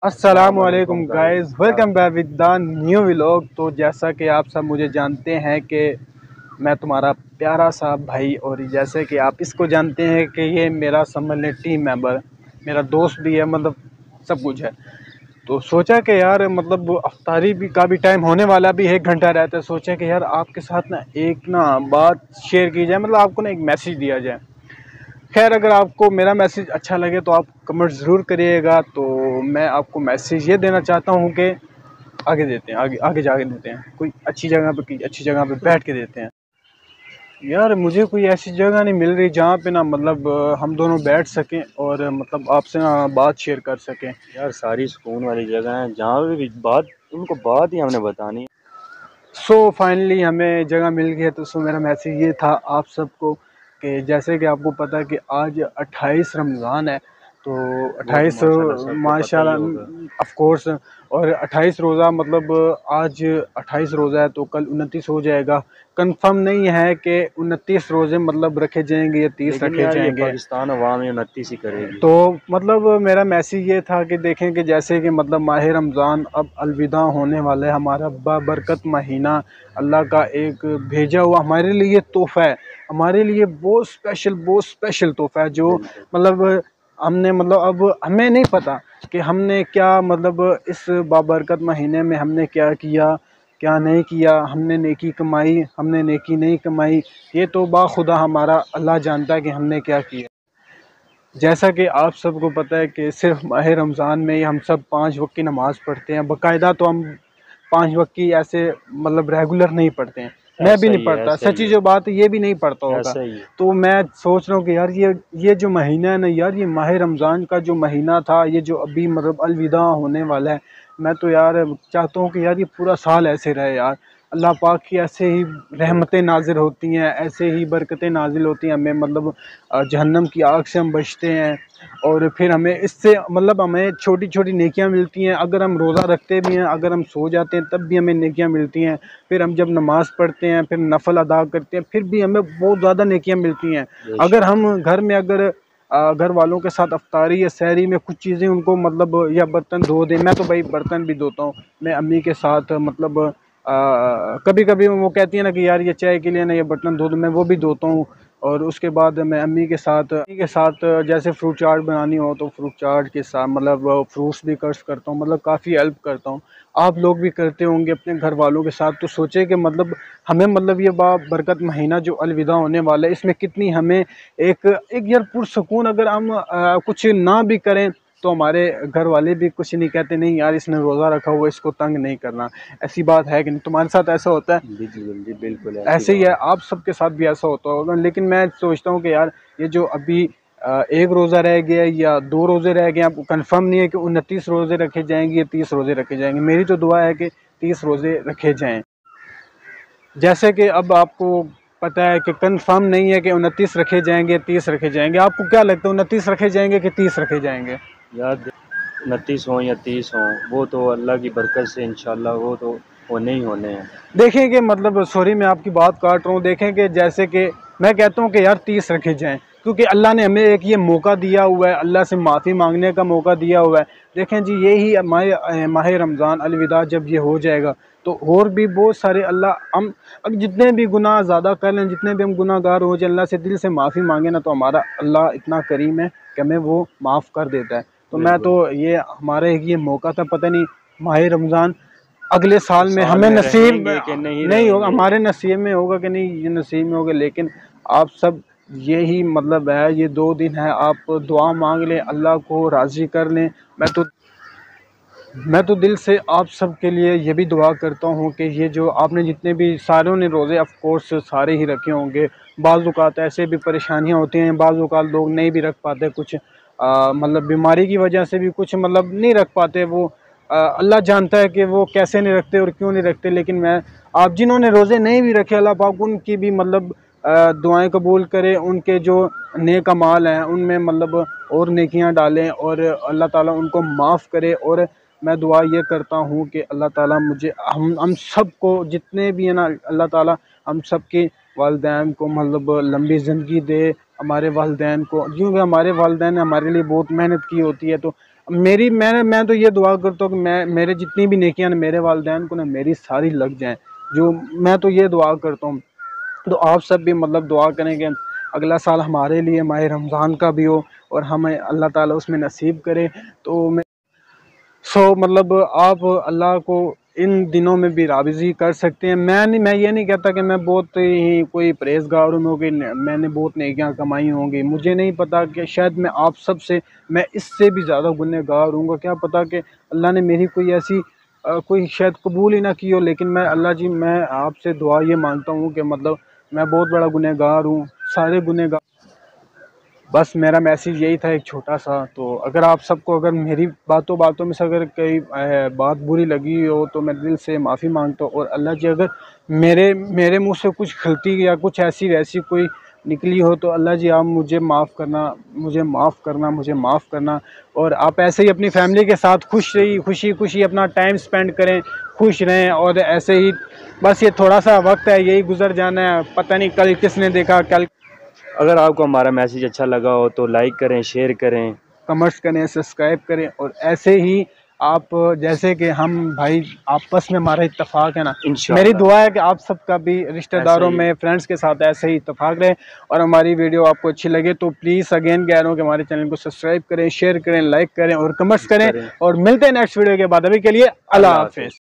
अस्सलामुअलैकुम guys, welcome back with the new vlog. तो जैसा कि आप सब मुझे जानते हैं कि मैं तुम्हारा प्यारा सा भाई, और जैसे कि आप इसको जानते हैं कि ये मेरा समझ लें टीम मेंबर, मेरा दोस्त भी है, मतलब सब कुछ है। तो सोचा कि यार मतलब अफ्तारी भी का भी टाइम होने वाला, भी 1 घंटा रहता है। सोचा कि यार आपके साथ ना एक बात शेयर की जाए, मतलब आपको ना एक मैसेज दिया जाए। खैर, अगर आपको मेरा मैसेज अच्छा लगे तो आप कमेंट ज़रूर करिएगा। तो मैं आपको मैसेज ये देना चाहता हूँ कि आगे देते हैं, आगे आगे जाके देते हैं, कोई अच्छी जगह पे, अच्छी जगह पे बैठ के देते हैं। यार मुझे कोई ऐसी जगह नहीं मिल रही जहाँ पे ना मतलब हम दोनों बैठ सकें और मतलब आपसे ना बात शेयर कर सकें। यार सारी सुकून वाली जगह है, जहाँ पे भी बात उनको बात ही हमने बतानी है। सो फाइनली हमें जगह मिल गई है। तो मेरा मैसेज ये था आप सबको कि जैसे कि आपको पता है कि आज 28 रमज़ान है। तो वो तो 28 माशाल्लाह सबको पता ही माशाल्लाह होगा। Of course. और 28 रोज़ा मतलब आज 28 रोज़ा है तो कल 29 हो जाएगा। कंफर्म नहीं है कि 29 रोज़े मतलब रखे जाएंगे या 30 लेकिन रखे यार ये जाएंगे। पाकिस्तान अवाम ये 29 ही करेगी। तो मतलब मेरा मैसेज ये था कि देखें कि जैसे कि मतलब माह रमज़ान अब अलविदा होने वाला है, हमारा बाबरकत महीना, अल्लाह का एक भेजा हुआ हमारे लिए तोहफ़ा है, हमारे लिए बहुत स्पेशल तोहफ़ा है जो बिल्कुल। मतलब हमने मतलब अब हमें नहीं पता कि हमने क्या मतलब इस बाबरकत महीने में हमने क्या किया, क्या नहीं किया। हमने नेकी कमाई, हमने नेकी नहीं कमाई, ये तो बाखुदा हमारा अल्लाह जानता है कि हमने क्या किया। जैसा कि आप सबको पता है कि सिर्फ माह रमज़ान में ही हम सब 5 वक्त की नमाज़ पढ़ते हैं बाकायदा। तो हम 5 वक्त की ऐसे मतलब रेगुलर नहीं पढ़ते हैं। मैं भी ऐसा नहीं ही है, पढ़ता, ऐसा ही सच्ची है, जो बात है, ये भी नहीं पढ़ता होगा। ऐसा ही है। तो मैं सोच रहा हूँ कि यार ये जो महीना है ना यार, ये माह रमज़ान का जो महीना था, ये जो अभी मतलब अलविदा होने वाला है, मैं तो यार चाहता हूँ कि यार ये पूरा साल ऐसे रहे यार। अल्लाह पाक की ऐसे ही रहमतें नाजिल होती हैं, ऐसे ही बरकतें नाजिल होती हैं, हमें मतलब जहन्नम की आग से हम बचते हैं। और फिर हमें इससे मतलब हमें छोटी छोटी नेकियां मिलती हैं। अगर हम रोज़ा रखते भी हैं, अगर हम सो जाते हैं तब भी हमें नेकियां मिलती हैं। फिर हम जब नमाज़ पढ़ते हैं, फिर नफल अदा करते हैं, फिर भी हमें बहुत ज़्यादा नेकियां मिलती हैं। अगर बेशक। हम घर में अगर घर वालों के साथ अफ्तारी या सहरी में कुछ चीज़ें उनको मतलब या बर्तन धो दें, मैं तो भाई बर्तन भी धोता हूँ। मैं अम्मी के साथ मतलब कभी कभी वो कहती है ना कि यार ये चाय के लिए ना ये बर्तन धो दो, मैं वो भी धोता हूँ। और उसके बाद मैं अम्मी के साथ जैसे फ्रूट चाट बनानी हो तो फ्रूट चाट के साथ मतलब फ्रूट्स भी कट्स करता हूँ, मतलब काफ़ी हेल्प करता हूँ। आप लोग भी करते होंगे अपने घर वालों के साथ। तो सोचे कि मतलब हमें मतलब ये बरकत महीना जो अलविदा होने वाला है, इसमें कितनी हमें एक एक यार पुरसकून, अगर हम कुछ ना भी करें तो हमारे घर वाले भी कुछ नहीं कहते, नहीं यार इसने रोज़ा रखा हुआ, इसको तंग नहीं करना। ऐसी बात है कि नहीं? तुम्हारे साथ ऐसा होता है? बिल्कुल जी, बिल्कुल ऐसी ऐसे ही है, बात है। आप सबके साथ भी ऐसा होता होगा। लेकिन मैं सोचता हूँ कि यार ये जो अभी एक रोज़ा रह गया या 2 रोज़े रह गए, आपको कंफर्म नहीं है कि 29 रोज़े रखे जाएंगे या 30 रोज़े रखे जाएंगे। मेरी तो दुआ है कि 30 रोज़े रखे जाएं। जैसे कि अब आपको पता है कि कंफर्म नहीं है कि 29 रखे जाएंगे, 30 रखे जाएंगे। आपको क्या लगता है, 29 रखे जाएंगे कि 30 रखे जाएंगे? यार 29 हो या 30 हो, वो तो अल्लाह की बरकत से इंशाल्लाह वो तो होने ही होने हैं। देखें कि मतलब सॉरी मैं आपकी बात काट रहा हूँ। देखें कि जैसे कि मैं कहता हूँ कि यार 30 रखे जाएं, क्योंकि अल्लाह ने हमें एक ये मौका दिया हुआ है, अल्लाह से माफ़ी मांगने का मौका दिया हुआ है। देखें जी, यही माह रमज़ान अलविदा जब ये हो जाएगा तो और भी बहुत सारे अल्लाह हम अब जितने भी गुनाह ज़्यादा कर लें, जितने भी हम गुनाहगार हो जाए, अल्लाह से दिल से माफ़ी मांगे ना, तो हमारा अल्लाह इतना करीम है कि हमें वो माफ़ कर देता है। तो मैं बिल्कुल। तो ये हमारा एक ये मौका था, पता नहीं माह रमज़ान अगले साल में साल हमें में नसीब रहेंगे कि नहीं नहीं होगा, रहेंगे। हमारे नसीब में होगा कि नहीं, ये नसीब में होगा। लेकिन आप सब यही मतलब है, ये 2 दिन है, आप दुआ मांग लें, अल्लाह को राज़ी कर लें। मैं तो दिल से आप सब के लिए ये भी दुआ करता हूँ कि ये जो आपने जितने भी सारों ने रोज़े ऑफ कोर्स सारे ही रखे होंगे। बाज़ औक़ात ऐसे भी परेशानियाँ होती हैं, बाज़ औक़ात लोग नहीं भी रख पाते, कुछ मतलब बीमारी की वजह से भी कुछ मतलब नहीं रख पाते। वो अल्लाह जानता है कि वो कैसे नहीं रखते और क्यों नहीं रखते। लेकिन मैं आप जिन्होंने रोज़े नहीं भी रखे, अल्लाह पाक उनकी भी मतलब दुआएं कबूल करे, उनके जो नेक अमाल हैं उनमें मतलब और नेकियां डालें और अल्लाह ताला उनको माफ़ करे। और मैं दुआ ये करता हूँ कि अल्लाह ताला मुझे हम सब को जितने भी है ना, अल्लाह ताला हम सब के वालिदैन को मतलब लंबी ज़िंदगी दे। हमारे वालिदैन को, क्योंकि हमारे वालिदैन ने हमारे लिए बहुत मेहनत की होती है, तो मैं तो ये दुआ करता हूँ कि मेरे जितनी भी नेकियां ना मेरे वालिदैन को ना मेरी सारी लग जाएं, जो मैं तो ये दुआ करता हूँ। तो आप सब भी मतलब दुआ करें कि अगला साल हमारे लिए माह रमज़ान का भी हो और हमें अल्लाह ताला उसमें नसीब करे। तो मैं मतलब आप अल्लाह को इन दिनों में भी राज़ी कर सकते हैं। मैं ये नहीं कहता कि मैं बहुत ही कोई परहेज़गार हूँ कि मैंने बहुत नेकियां कमाई होंगी। मुझे नहीं पता कि शायद मैं आप सब से मैं इससे भी ज़्यादा गुनहगार हूँ। क्या पता कि अल्लाह ने मेरी कोई ऐसी कोई शायद कबूल ही ना की हो। लेकिन मैं अल्लाह जी मैं आपसे दुआ ये मांगता हूँ कि मतलब मैं बहुत बड़ा गुनहगार हूँ, सारे गुनहगार। बस मेरा मैसेज यही था एक छोटा सा। तो अगर आप सबको अगर मेरी बातों में से अगर कोई बात बुरी लगी हो तो मैं दिल से माफ़ी मांगता हूँ। और अल्लाह जी अगर मेरे मेरे मुंह से कुछ गलती या कुछ ऐसी वैसी कोई निकली हो तो अल्लाह जी आप मुझे माफ़ करना, मुझे माफ़ करना, मुझे माफ़ करना। और आप ऐसे ही अपनी फैमिली के साथ खुशी खुशी अपना टाइम स्पेंड करें, खुश रहें। और ऐसे ही बस ये थोड़ा सा वक्त है, यही गुजर जाना है, पता नहीं कल किसने देखा। कल अगर आपको हमारा मैसेज अच्छा लगा हो तो लाइक करें, शेयर करें, कमेंट्स करें, सब्सक्राइब करें। और ऐसे ही आप जैसे कि हम भाई आपस में हमारा इत्तेफाक है ना, मेरी इंशाल्लाह दुआ है कि आप सबका भी ऐसे रिश्तेदारों ही। में फ्रेंड्स के साथ ऐसे ही इत्तेफाक रहे। और हमारी वीडियो आपको अच्छी लगे तो प्लीज़ अगेन कह रहा हूँ कि हमारे चैनल को सब्सक्राइब करें, शेयर करें, लाइक करें और कमेंट्स करें। और मिलते हैं नेक्स्ट वीडियो के बाद। अभी के लिए अल्लाह अल्लाह हाफिज़। हाफिज़।